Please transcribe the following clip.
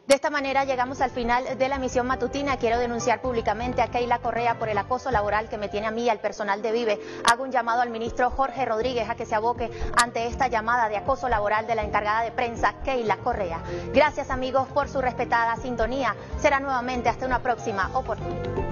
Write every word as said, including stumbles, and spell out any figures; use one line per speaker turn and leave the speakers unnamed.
De esta manera llegamos al final de la emisión matutina. Quiero denunciar públicamente a Keila Correa por el acoso laboral que me tiene a mí y al personal de Vive. Hago un llamado al ministro Jorge Rodríguez a que se aboque ante esta llamada de acoso laboral de la encargada de prensa, Keila Correa. Gracias amigos por su respetada sintonía. Será nuevamente hasta una próxima oportunidad.